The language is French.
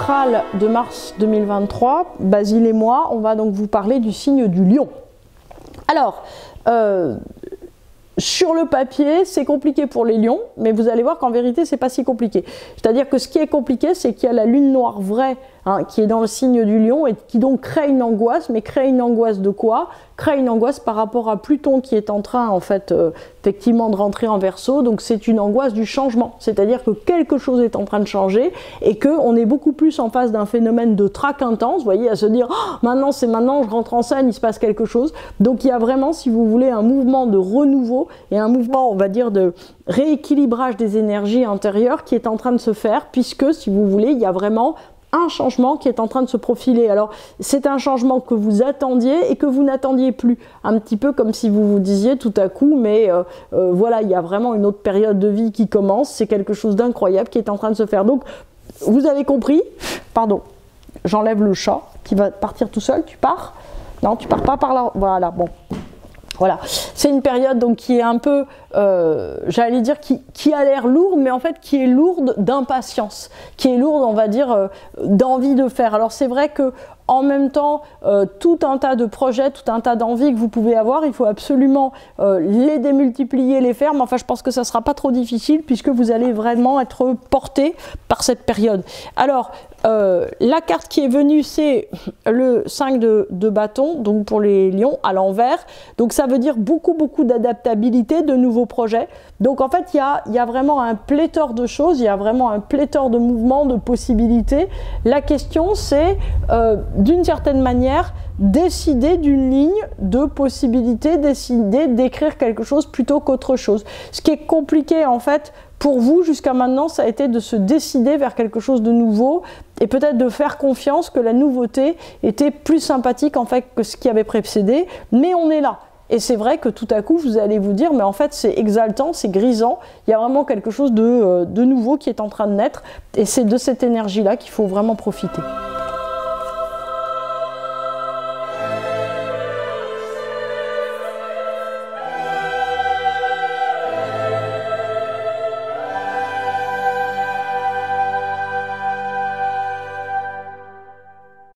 astral de mars 2023, Basile et moi, on va donc vous parler du signe du Lion. Alors, sur le papier, c'est compliqué pour les lions, mais vous allez voir qu'en vérité, c'est pas si compliqué. C'est-à-dire que ce qui est compliqué, c'est qu'il y a la lune noire vraie, qui est dans le signe du Lion et qui donc crée une angoisse. Mais crée une angoisse de quoi? Crée une angoisse par rapport à Pluton qui est en train, en fait, effectivement, de rentrer en Verseau. Donc c'est une angoisse du changement. C'est-à-dire que quelque chose est en train de changer et qu'on est beaucoup plus en face d'un phénomène de trac intense, vous voyez, à se dire oh, maintenant c'est maintenant, je rentre en scène, il se passe quelque chose. Donc il y a vraiment, si vous voulez, un mouvement de renouveau et un mouvement, on va dire, de rééquilibrage des énergies intérieures qui est en train de se faire, puisque, si vous voulez, il y a vraiment un changement qui est en train de se profiler. Alors c'est un changement que vous attendiez et que vous n'attendiez plus, un petit peu comme si vous vous disiez tout à coup mais voilà, il y a vraiment une autre période de vie qui commence, c'est quelque chose d'incroyable qui est en train de se faire. Donc vous avez compris, pardon, j'enlève le chat qui va partir tout seul. Tu pars? Non, tu pars pas par là, voilà, bon. Voilà, c'est une période donc qui est un peu, j'allais dire, qui a l'air lourde, mais en fait qui est lourde d'impatience, qui est lourde, on va dire, d'envie de faire. Alors c'est vrai que en même temps, tout un tas de projets, tout un tas d'envies que vous pouvez avoir, il faut absolument les démultiplier, les faire, mais enfin je pense que ça ne sera pas trop difficile puisque vous allez vraiment être porté par cette période. Alors, la carte qui est venue, c'est le 5 de bâton, donc pour les lions, à l'envers. Donc ça veut dire beaucoup d'adaptabilité, de nouveaux projets. Donc en fait, il y a vraiment un pléthore de choses, il y a vraiment un pléthore de mouvements, de possibilités. La question, c'est, d'une certaine manière, décider d'une ligne de possibilités, décider d'écrire quelque chose plutôt qu'autre chose. Ce qui est compliqué, en fait, pour vous, jusqu'à maintenant, ça a été de se décider vers quelque chose de nouveau et peut-être de faire confiance que la nouveauté était plus sympathique en fait que ce qui avait précédé, mais on est là. Et c'est vrai que tout à coup, vous allez vous dire, mais en fait, c'est exaltant, c'est grisant, il y a vraiment quelque chose de nouveau qui est en train de naître, et c'est de cette énergie-là qu'il faut vraiment profiter.